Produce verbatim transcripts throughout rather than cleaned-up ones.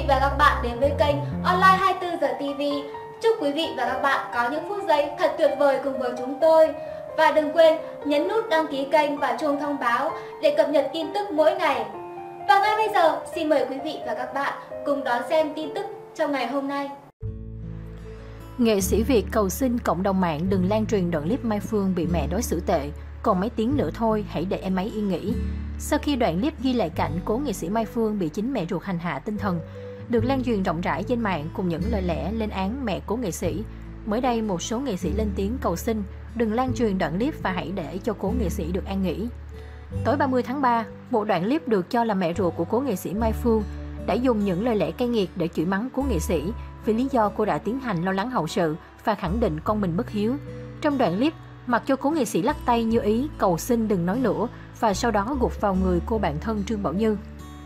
và các bạn đến với kênh Online hai mươi tư giờ ti vi. Chúc quý vị và các bạn có những phút giây thật tuyệt vời cùng với chúng tôi. Và đừng quên nhấn nút đăng ký kênh và chuông thông báo để cập nhật tin tức mỗi ngày. Và ngay bây giờ, xin mời quý vị và các bạn cùng đón xem tin tức trong ngày hôm nay. Nghệ sĩ Việt cầu xin cộng đồng mạng đừng lan truyền đoạn clip Mai Phương bị mẹ đối xử tệ. Còn mấy tiếng nữa thôi, hãy để em ấy yên nghỉ. Sau khi đoạn clip ghi lại cảnh cố nghệ sĩ Mai Phương bị chính mẹ ruột hành hạ tinh thần được lan truyền rộng rãi trên mạng cùng những lời lẽ lên án mẹ cố nghệ sĩ, mới đây một số nghệ sĩ lên tiếng cầu xin đừng lan truyền đoạn clip và hãy để cho cố nghệ sĩ được an nghỉ. Tối ba mươi tháng ba, một đoạn clip được cho là mẹ ruột của cố nghệ sĩ Mai Phương đã dùng những lời lẽ cay nghiệt để chửi mắng cố nghệ sĩ vì lý do cô đã tiến hành lo lắng hậu sự và khẳng định con mình bất hiếu. Trong đoạn clip, mặc cho cố nghệ sĩ lắc tay như ý cầu xin đừng nói nữa và sau đó gục vào người cô bạn thân Trương Bảo Như.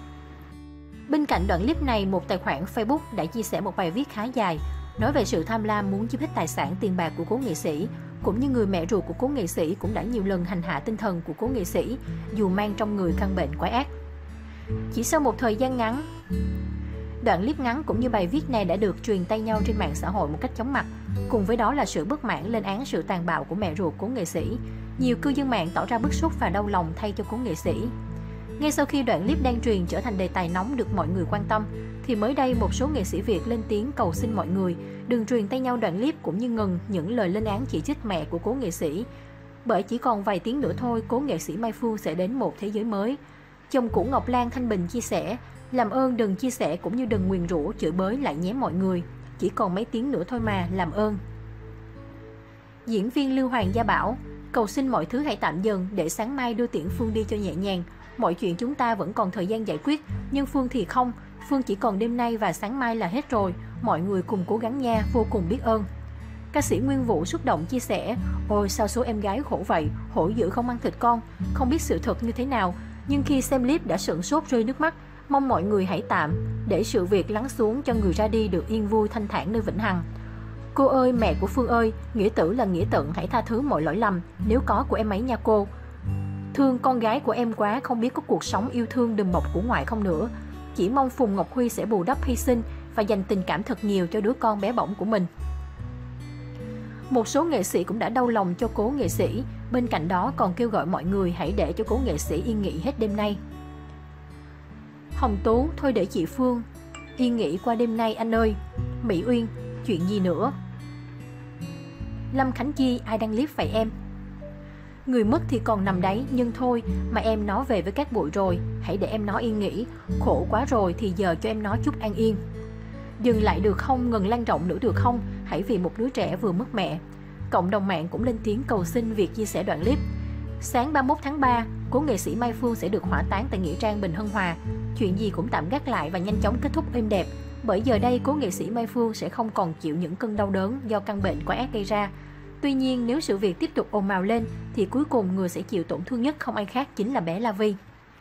Bên cạnh đoạn clip này, một tài khoản Facebook đã chia sẻ một bài viết khá dài nói về sự tham lam muốn chiếm hết tài sản tiền bạc của cố nghệ sĩ, cũng như người mẹ ruột của cố nghệ sĩ cũng đã nhiều lần hành hạ tinh thần của cố nghệ sĩ dù mang trong người căn bệnh quái ác. Chỉ sau một thời gian ngắn, đoạn clip ngắn cũng như bài viết này đã được truyền tay nhau trên mạng xã hội một cách chóng mặt. Cùng với đó là sự bất mãn lên án sự tàn bạo của mẹ ruột cố nghệ sĩ. Nhiều cư dân mạng tỏ ra bức xúc và đau lòng thay cho cố nghệ sĩ. Ngay sau khi đoạn clip đang truyền trở thành đề tài nóng được mọi người quan tâm, thì mới đây một số nghệ sĩ Việt lên tiếng cầu xin mọi người đừng truyền tay nhau đoạn clip cũng như ngừng những lời lên án chỉ trích mẹ của cố nghệ sĩ. Bởi chỉ còn vài tiếng nữa thôi, cố nghệ sĩ Mai Phương sẽ đến một thế giới mới. Chồng cũ Ngọc Lan Thanh Bình chia sẻ, làm ơn đừng chia sẻ cũng như đừng nguyền rủa chửi bới lại nhé mọi người. Chỉ còn mấy tiếng nữa thôi mà, làm ơn. Diễn viên Lưu Hoàng Gia bảo, cầu xin mọi thứ hãy tạm dừng để sáng mai đưa tiễn Phương đi cho nhẹ nhàng. Mọi chuyện chúng ta vẫn còn thời gian giải quyết, nhưng Phương thì không. Phương chỉ còn đêm nay và sáng mai là hết rồi. Mọi người cùng cố gắng nha, vô cùng biết ơn. Ca sĩ Nguyên Vũ xúc động chia sẻ, ôi sao số em gái khổ vậy, hổ dữ không ăn thịt con, không biết sự thật như thế nào. Nhưng khi xem clip đã sửng sốt rơi nước mắt. Mong mọi người hãy tạm để sự việc lắng xuống cho người ra đi được yên vui thanh thản nơi vĩnh hằng. Cô ơi, mẹ của Phương ơi, nghĩa tử là nghĩa tận, hãy tha thứ mọi lỗi lầm nếu có của em ấy nha cô. Thương con gái của em quá, không biết có cuộc sống yêu thương đùm bọc của ngoại không nữa. Chỉ mong Phùng Ngọc Huy sẽ bù đắp hy sinh và dành tình cảm thật nhiều cho đứa con bé bỏng của mình. Một số nghệ sĩ cũng đã đau lòng cho cố nghệ sĩ, bên cạnh đó còn kêu gọi mọi người hãy để cho cố nghệ sĩ yên nghỉ hết đêm nay. Hồng Tú, thôi để chị Phương yên nghỉ qua đêm nay anh ơi. Mỹ Uyên, chuyện gì nữa? Lâm Khánh Chi, ai đăng clip vậy em? Người mất thì còn nằm đấy, nhưng thôi mà em nó về với các bụi rồi, hãy để em nó yên nghỉ. Khổ quá rồi thì giờ cho em nó chút an yên. Dừng lại được không, ngừng lan rộng nữa được không? Hãy vì một đứa trẻ vừa mất mẹ. Cộng đồng mạng cũng lên tiếng cầu xin việc chia sẻ đoạn clip. Sáng ba mươi mốt tháng ba, cố nghệ sĩ Mai Phương sẽ được hỏa táng tại nghĩa trang Bình Hân Hòa. Chuyện gì cũng tạm gác lại và nhanh chóng kết thúc êm đẹp. Bởi giờ đây cố nghệ sĩ Mai Phương sẽ không còn chịu những cơn đau đớn do căn bệnh quái ác gây ra. Tuy nhiên, nếu sự việc tiếp tục ồn ào lên thì cuối cùng người sẽ chịu tổn thương nhất không ai khác chính là bé La Vi.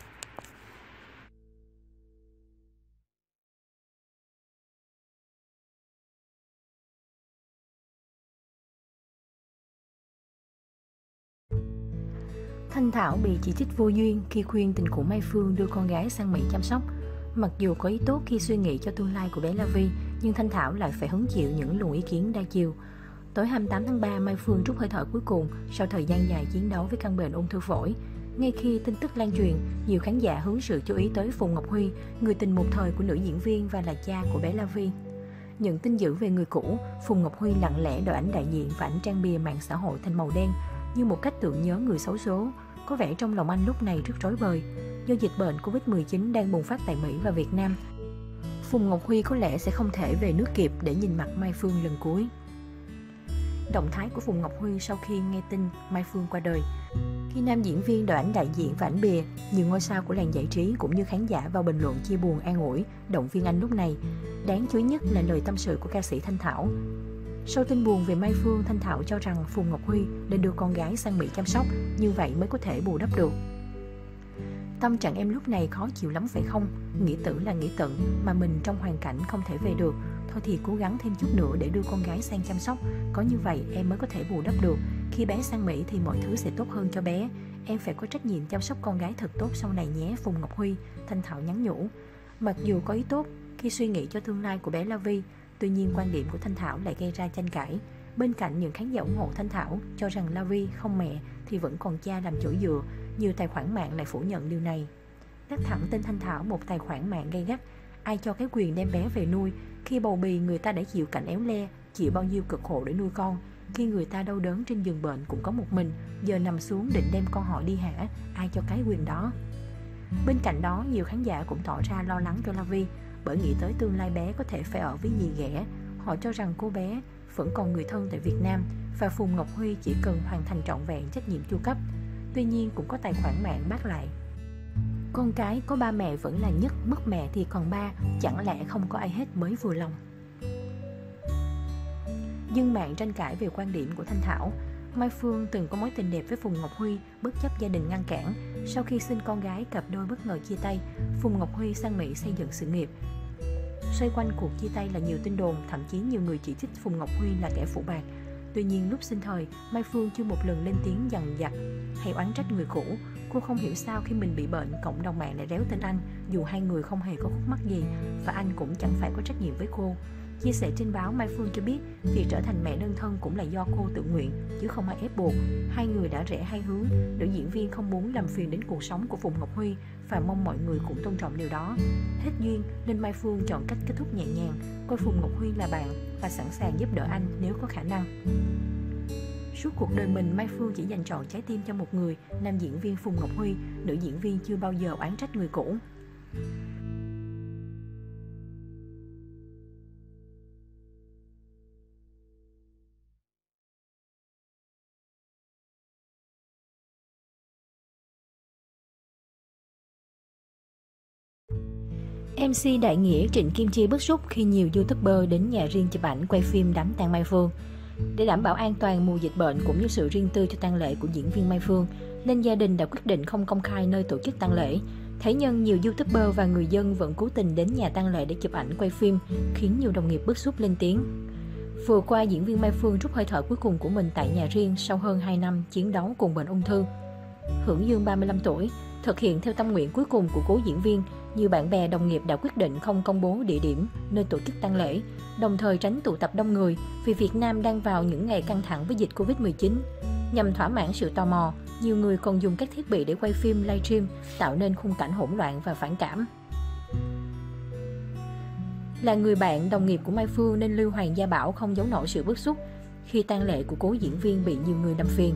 Thanh Thảo bị chỉ trích vô duyên khi khuyên tình cũ Mai Phương đưa con gái sang Mỹ chăm sóc. Mặc dù có ý tốt khi suy nghĩ cho tương lai của bé La Vi, nhưng Thanh Thảo lại phải hứng chịu những luồng ý kiến đa chiều. Tối hai mươi tám tháng ba, Mai Phương trút hơi thở cuối cùng sau thời gian dài chiến đấu với căn bệnh ung thư phổi. Ngay khi tin tức lan truyền, nhiều khán giả hướng sự chú ý tới Phùng Ngọc Huy, người tình một thời của nữ diễn viên và là cha của bé La Vi. Nhận tin dữ về người cũ, Phùng Ngọc Huy lặng lẽ đổi ảnh đại diện và ảnh trang bìa mạng xã hội thành màu đen, như một cách tưởng nhớ người xấu số. Có vẻ trong lòng anh lúc này rất rối bời. Do dịch bệnh Covid mười chín đang bùng phát tại Mỹ và Việt Nam, Phùng Ngọc Huy có lẽ sẽ không thể về nước kịp để nhìn mặt Mai Phương lần cuối. Động thái của Phùng Ngọc Huy sau khi nghe tin Mai Phương qua đời. Khi nam diễn viên đổi ảnh đại diện và ảnh bìa, nhiều ngôi sao của làng giải trí cũng như khán giả vào bình luận chia buồn an ủi, động viên anh lúc này. Đáng chú ý nhất là lời tâm sự của ca sĩ Thanh Thảo. Sau tin buồn về Mai Phương, Thanh Thảo cho rằng Phùng Ngọc Huy nên đưa con gái sang Mỹ chăm sóc, như vậy mới có thể bù đắp được. Tâm trạng em lúc này khó chịu lắm phải không? Nghĩa tử là nghĩa tận, mà mình trong hoàn cảnh không thể về được. Thôi thì cố gắng thêm chút nữa để đưa con gái sang chăm sóc. Có như vậy em mới có thể bù đắp được. Khi bé sang Mỹ thì mọi thứ sẽ tốt hơn cho bé. Em phải có trách nhiệm chăm sóc con gái thật tốt sau này nhé, Phùng Ngọc Huy, Thanh Thảo nhắn nhủ. Mặc dù có ý tốt, khi suy nghĩ cho tương lai của bé La Vi. Tuy nhiên, quan điểm của Thanh Thảo lại gây ra tranh cãi. Bên cạnh những khán giả ủng hộ Thanh Thảo cho rằng La Vi không mẹ thì vẫn còn cha làm chỗ dựa, nhiều tài khoản mạng lại phủ nhận điều này. Đắc thẳng tên Thanh Thảo một tài khoản mạng gay gắt: ai cho cái quyền đem bé về nuôi? Khi bầu bì người ta đã chịu cảnh éo le, chịu bao nhiêu cực khổ để nuôi con. Khi người ta đau đớn trên giường bệnh cũng có một mình, giờ nằm xuống định đem con họ đi hả? Ai cho cái quyền đó? Bên cạnh đó, nhiều khán giả cũng tỏ ra lo lắng cho La Vi, bởi nghĩ tới tương lai bé có thể phải ở với dì ghẻ. Họ cho rằng cô bé vẫn còn người thân tại Việt Nam và Phùng Ngọc Huy chỉ cần hoàn thành trọn vẹn trách nhiệm chu cấp. Tuy nhiên, cũng có tài khoản mạng bác lại: con cái có ba mẹ vẫn là nhất, mất mẹ thì còn ba, chẳng lẽ không có ai hết mới vừa lòng. Dân mạng tranh cãi về quan điểm của Thanh Thảo. Mai Phương từng có mối tình đẹp với Phùng Ngọc Huy, bất chấp gia đình ngăn cản. Sau khi sinh con gái, cặp đôi bất ngờ chia tay. Phùng Ngọc Huy sang Mỹ xây dựng sự nghiệp. Xoay quanh cuộc chia tay là nhiều tin đồn, thậm chí nhiều người chỉ trích Phùng Ngọc Huy là kẻ phụ bạc. Tuy nhiên, lúc sinh thời, Mai Phương chưa một lần lên tiếng dằn vặt hay oán trách người cũ. Cô không hiểu sao khi mình bị bệnh, cộng đồng mạng lại réo tên anh, dù hai người không hề có khúc mắc gì và anh cũng chẳng phải có trách nhiệm với cô. Chia sẻ trên báo, Mai Phương cho biết việc trở thành mẹ đơn thân cũng là do cô tự nguyện, chứ không ai ép buộc. Hai người đã rẽ hai hướng, nữ diễn viên không muốn làm phiền đến cuộc sống của Phùng Ngọc Huy và mong mọi người cũng tôn trọng điều đó. Hết duyên nên Mai Phương chọn cách kết thúc nhẹ nhàng, coi Phùng Ngọc Huy là bạn và sẵn sàng giúp đỡ anh nếu có khả năng. Suốt cuộc đời mình, Mai Phương chỉ dành trọn trái tim cho một người, nam diễn viên Phùng Ngọc Huy. Nữ diễn viên chưa bao giờ oán trách người cũ. em xê Đại Nghĩa Trịnh Kim Chi bức xúc khi nhiều YouTuber đến nhà riêng chụp ảnh quay phim đám tang Mai Phương. Để đảm bảo an toàn mùa dịch bệnh cũng như sự riêng tư cho tang lễ của diễn viên Mai Phương, nên gia đình đã quyết định không công khai nơi tổ chức tang lễ. Thế nhưng nhiều YouTuber và người dân vẫn cố tình đến nhà tang lễ để chụp ảnh quay phim, khiến nhiều đồng nghiệp bức xúc lên tiếng. Vừa qua, diễn viên Mai Phương trút hơi thở cuối cùng của mình tại nhà riêng sau hơn hai năm chiến đấu cùng bệnh ung thư. Hưởng dương ba mươi lăm tuổi, thực hiện theo tâm nguyện cuối cùng của cố diễn viên, nhiều bạn bè đồng nghiệp đã quyết định không công bố địa điểm nơi tổ chức tang lễ, đồng thời tránh tụ tập đông người vì Việt Nam đang vào những ngày căng thẳng với dịch Covid mười chín. Nhằm thỏa mãn sự tò mò, nhiều người còn dùng các thiết bị để quay phim livestream, tạo nên khung cảnh hỗn loạn và phản cảm. Là người bạn đồng nghiệp của Mai Phương nên Lưu Hoàng Gia Bảo không giấu nổi sự bức xúc khi tang lễ của cố diễn viên bị nhiều người làm phiền.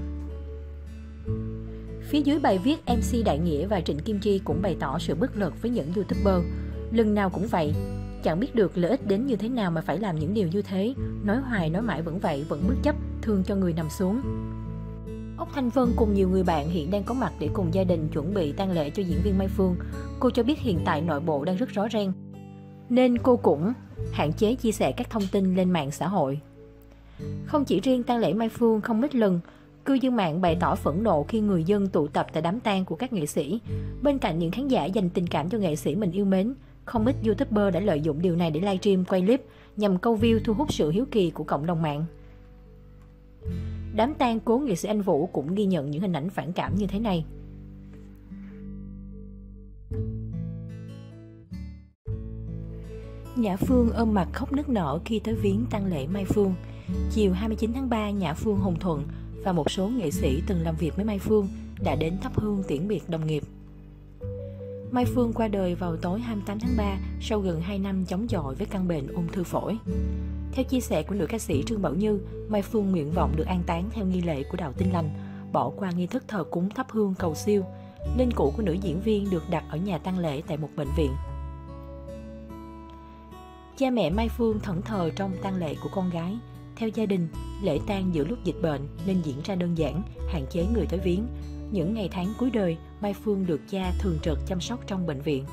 Phía dưới bài viết, em xê Đại Nghĩa và Trịnh Kim Chi cũng bày tỏ sự bất lực với những YouTuber. Lần nào cũng vậy, chẳng biết được lợi ích đến như thế nào mà phải làm những điều như thế. Nói hoài nói mãi vẫn vậy, vẫn bất chấp, thương cho người nằm xuống. Ốc Thanh Vân cùng nhiều người bạn hiện đang có mặt để cùng gia đình chuẩn bị tang lễ cho diễn viên Mai Phương. Cô cho biết hiện tại nội bộ đang rất rõ ràng, nên cô cũng hạn chế chia sẻ các thông tin lên mạng xã hội. Không chỉ riêng tang lễ Mai Phương, không ít lần cư dân mạng bày tỏ phẫn nộ khi người dân tụ tập tại đám tang của các nghệ sĩ. Bên cạnh những khán giả dành tình cảm cho nghệ sĩ mình yêu mến, không ít YouTuber đã lợi dụng điều này để livestream, quay clip nhằm câu view, thu hút sự hiếu kỳ của cộng đồng mạng. Đám tang cố nghệ sĩ Anh Vũ cũng ghi nhận những hình ảnh phản cảm như thế này. Nhã Phương ôm mặt khóc nức nở khi tới viếng tang lễ Mai Phương. Chiều hai mươi chín tháng ba, Nhã Phương, Hồng Thuận và một số nghệ sĩ từng làm việc với Mai Phương đã đến thắp hương tiễn biệt đồng nghiệp. Mai Phương qua đời vào tối hai mươi tám tháng ba sau gần hai năm chống chọi với căn bệnh ung thư phổi. Theo chia sẻ của nữ ca sĩ Trương Bảo Như, Mai Phương nguyện vọng được an táng theo nghi lễ của đạo Tin Lành, bỏ qua nghi thức thờ cúng thắp hương cầu siêu. Linh cữu của nữ diễn viên được đặt ở nhà tang lễ tại một bệnh viện. Cha mẹ Mai Phương thẫn thờ trong tang lễ của con gái. Theo gia đình, lễ tang giữa lúc dịch bệnh nên diễn ra đơn giản, hạn chế người tới viếng. Những ngày tháng cuối đời, Mai Phương được cha thường trực chăm sóc trong bệnh viện.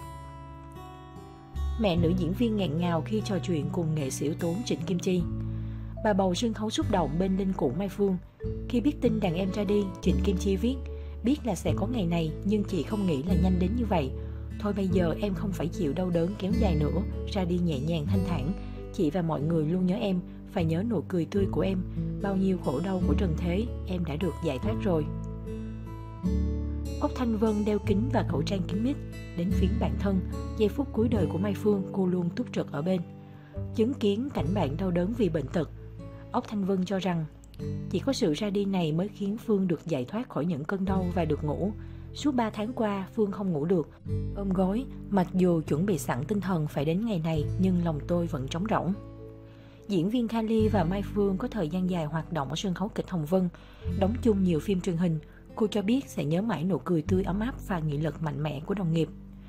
Mẹ nữ diễn viên nghẹn ngào khi trò chuyện cùng nghệ sĩ ưu tú Trịnh Kim Chi. Bà bầu sân khấu xúc động bên linh cữu Mai Phương. Khi biết tin đàn em ra đi, Trịnh Kim Chi viết: biết là sẽ có ngày này nhưng chị không nghĩ là nhanh đến như vậy. Thôi bây giờ em không phải chịu đau đớn kéo dài nữa, ra đi nhẹ nhàng thanh thản. Chị và mọi người luôn nhớ em, phải nhớ nụ cười tươi của em. Bao nhiêu khổ đau của trần thế, em đã được giải thoát rồi. Ốc Thanh Vân đeo kính và khẩu trang kín mít, đến phiến bạn thân, giây phút cuối đời của Mai Phương cô luôn túc trực ở bên. Chứng kiến cảnh bạn đau đớn vì bệnh tật, Ốc Thanh Vân cho rằng chỉ có sự ra đi này mới khiến Phương được giải thoát khỏi những cơn đau và được ngủ. Suốt ba tháng qua, Phương không ngủ được, ôm gối, mặc dù chuẩn bị sẵn tinh thần phải đến ngày này nhưng lòng tôi vẫn trống rỗng. Diễn viên Kali và Mai Phương có thời gian dài hoạt động ở sân khấu kịch Hồng Vân, đóng chung nhiều phim truyền hình. Cô cho biết sẽ nhớ mãi nụ cười tươi ấm áp và nghị lực mạnh mẽ của đồng nghiệp.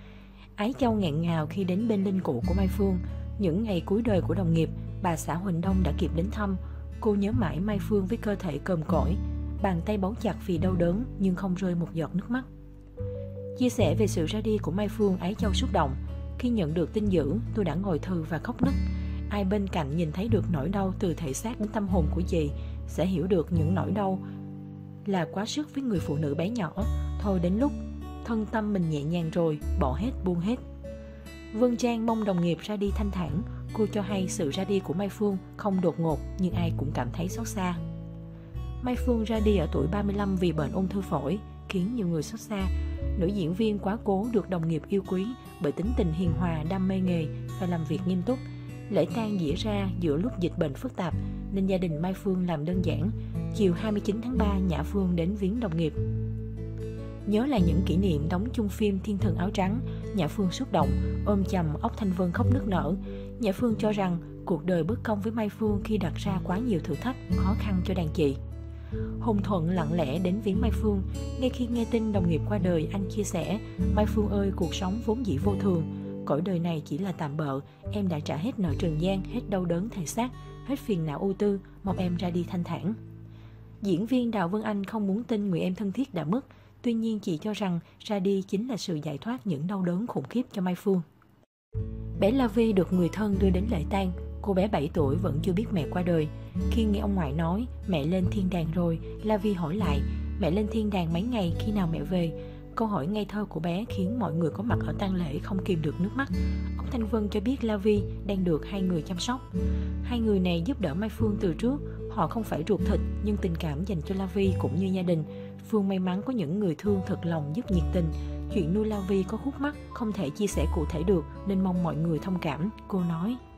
Ái Châu nghẹn ngào khi đến bên linh cữu của Mai Phương. Những ngày cuối đời của đồng nghiệp, bà xã Huỳnh Đông đã kịp đến thăm. Cô nhớ mãi Mai Phương với cơ thể còm cõi, bàn tay bấu chặt vì đau đớn nhưng không rơi một giọt nước mắt. Chia sẻ về sự ra đi của Mai Phương, Ái Châu xúc động. Khi nhận được tin dữ, tôi đã ngồi thừ và khóc nức. Ai bên cạnh nhìn thấy được nỗi đau từ thể xác đến tâm hồn của chị sẽ hiểu được những nỗi đau là quá sức với người phụ nữ bé nhỏ. Thôi đến lúc thân tâm mình nhẹ nhàng rồi, bỏ hết buông hết. Vân Trang mong đồng nghiệp ra đi thanh thản. Cô cho hay sự ra đi của Mai Phương không đột ngột nhưng ai cũng cảm thấy xót xa. Mai Phương ra đi ở tuổi ba mươi lăm vì bệnh ung thư phổi, khiến nhiều người xót xa. Nữ diễn viên quá cố được đồng nghiệp yêu quý bởi tính tình hiền hòa, đam mê nghề, phải làm việc nghiêm túc. Lễ tang diễn ra giữa lúc dịch bệnh phức tạp nên gia đình Mai Phương làm đơn giản. Chiều hai mươi chín tháng ba, Nhã Phương đến viếng đồng nghiệp. Nhớ lại những kỷ niệm đóng chung phim Thiên Thần Áo Trắng, Nhã Phương xúc động, ôm chầm Ốc Thanh Vân khóc nức nở. Nhã Phương cho rằng cuộc đời bất công với Mai Phương khi đặt ra quá nhiều thử thách, khó khăn cho đàn chị. Hùng Thuận lặng lẽ đến viếng Mai Phương. Ngay khi nghe tin đồng nghiệp qua đời, anh chia sẻ: Mai Phương ơi, cuộc sống vốn dĩ vô thường, cõi đời này chỉ là tạm bợ, em đã trả hết nợ trần gian, hết đau đớn thể xác, hết phiền não ưu tư, mong em ra đi thanh thản. Diễn viên Đào Vân Anh không muốn tin người em thân thiết đã mất, tuy nhiên chị cho rằng ra đi chính là sự giải thoát những đau đớn khủng khiếp cho Mai Phương. Bé La Vi được người thân đưa đến lễ tang. Cô bé bảy tuổi vẫn chưa biết mẹ qua đời. Khi nghe ông ngoại nói mẹ lên thiên đàng rồi, La Vi hỏi lại: mẹ lên thiên đàng mấy ngày, khi nào mẹ về? Câu hỏi ngây thơ của bé khiến mọi người có mặt ở tang lễ không kìm được nước mắt. Ông Thanh Vân cho biết La Vi đang được hai người chăm sóc. Hai người này giúp đỡ Mai Phương từ trước. Họ không phải ruột thịt nhưng tình cảm dành cho La Vi cũng như gia đình. Phương may mắn có những người thương thật lòng giúp nhiệt tình. Chuyện nuôi La Vi có khúc mắc không thể chia sẻ cụ thể được nên mong mọi người thông cảm, cô nói.